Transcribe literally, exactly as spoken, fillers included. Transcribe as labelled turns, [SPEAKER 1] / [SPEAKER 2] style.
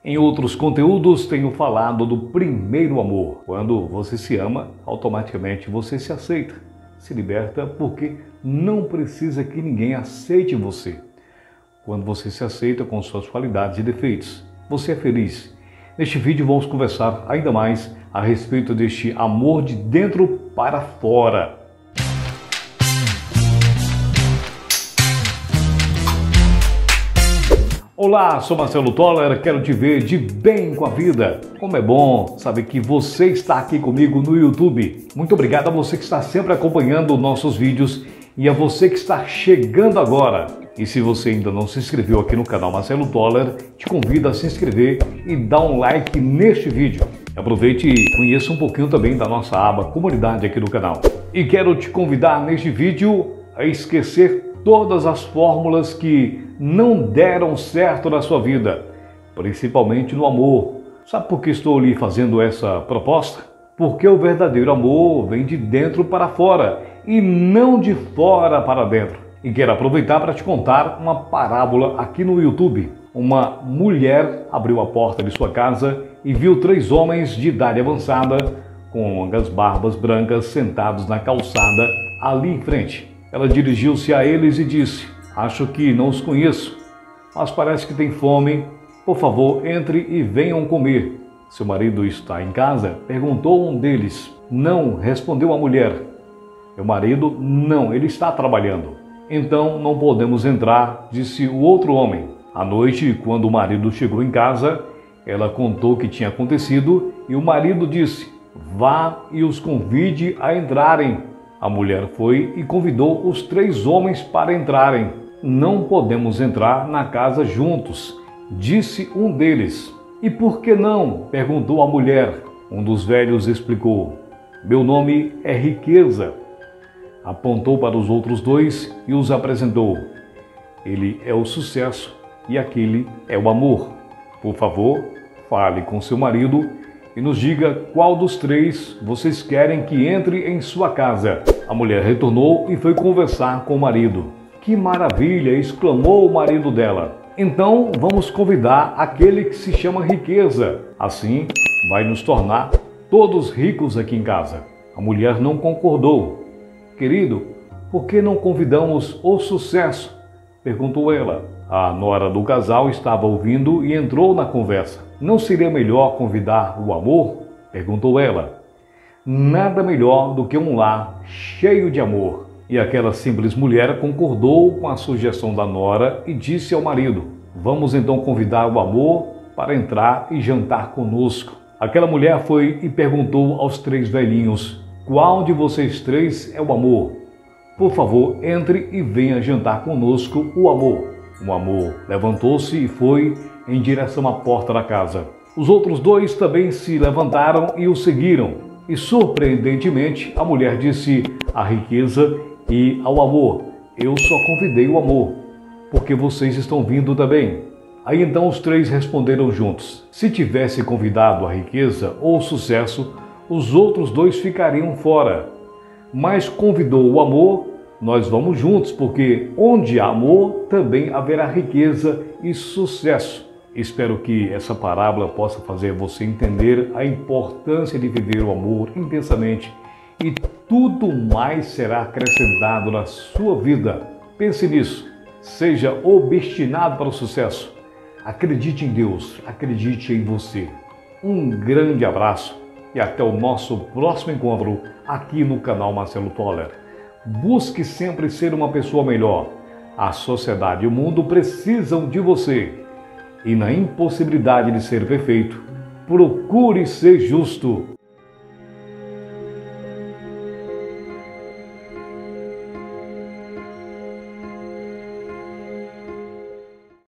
[SPEAKER 1] Em outros conteúdos tenho falado do primeiro amor. Quando você se ama, automaticamente você se aceita, se liberta porque não precisa que ninguém aceite você. Quando você se aceita com suas qualidades e defeitos, você é feliz. Neste vídeo vamos conversar ainda mais a respeito deste amor de dentro para fora. Olá, sou Marcelo Toller, quero te ver de bem com a vida. Como é bom saber que você está aqui comigo no YouTube. Muito obrigado a você que está sempre acompanhando nossos vídeos e a você que está chegando agora. E se você ainda não se inscreveu aqui no canal Marcelo Toller, te convido a se inscrever e dar um like neste vídeo. Aproveite e conheça um pouquinho também da nossa aba Comunidade aqui do canal. E quero te convidar neste vídeo a esquecer todas as fórmulas que não deram certo na sua vida, principalmente no amor. Sabe por que estou lhe fazendo essa proposta? Porque o verdadeiro amor vem de dentro para fora e não de fora para dentro. E quero aproveitar para te contar uma parábola aqui no YouTube. Uma mulher abriu a porta de sua casa e viu três homens de idade avançada com longas barbas brancas sentados na calçada ali em frente. Ela dirigiu-se a eles e disse: "Acho que não os conheço, mas parece que tem fome. Por favor, entre e venham comer." "Seu marido está em casa?" perguntou um deles. "Não", respondeu a mulher. "Meu marido? Não, ele está trabalhando." "Então não podemos entrar", disse o outro homem. À noite, quando o marido chegou em casa, ela contou o que tinha acontecido e o marido disse: "Vá e os convide a entrarem." A mulher foi e convidou os três homens para entrarem. "Não podemos entrar na casa juntos", disse um deles. "E por que não?" perguntou a mulher. Um dos velhos explicou: "Meu nome é Riqueza." Apontou para os outros dois e os apresentou. "Ele é o sucesso e aquele é o amor. Por favor, fale com seu marido e nos diga qual dos três vocês querem que entre em sua casa." A mulher retornou e foi conversar com o marido. "Que maravilha!" exclamou o marido dela. "Então vamos convidar aquele que se chama Riqueza. Assim vai nos tornar todos ricos aqui em casa." A mulher não concordou. "Querido, por que não convidamos o sucesso?" perguntou ela. A nora do casal estava ouvindo e entrou na conversa. "Não seria melhor convidar o amor?" perguntou ela. "Nada melhor do que um lar cheio de amor." E aquela simples mulher concordou com a sugestão da nora e disse ao marido: "Vamos então convidar o amor para entrar e jantar conosco." Aquela mulher foi e perguntou aos três velhinhos: "Qual de vocês três é o amor? Por favor, entre e venha jantar conosco o amor." O amor levantou-se e foi em direção à porta da casa. Os outros dois também se levantaram e o seguiram. E, surpreendentemente, a mulher disse à Riqueza e ao amor: "Eu só convidei o amor, porque vocês estão vindo também." Aí então os três responderam juntos: "Se tivesse convidado a Riqueza ou o sucesso, os outros dois ficariam fora. Mas convidou o amor, nós vamos juntos, porque onde há amor, também haverá riqueza e sucesso." Espero que essa parábola possa fazer você entender a importância de viver o amor intensamente e tudo mais será acrescentado na sua vida. Pense nisso. Seja obstinado para o sucesso. Acredite em Deus, acredite em você. Um grande abraço e até o nosso próximo encontro aqui no canal Marcelo Toller. Busque sempre ser uma pessoa melhor. A sociedade e o mundo precisam de você. E na impossibilidade de ser perfeito, procure ser justo.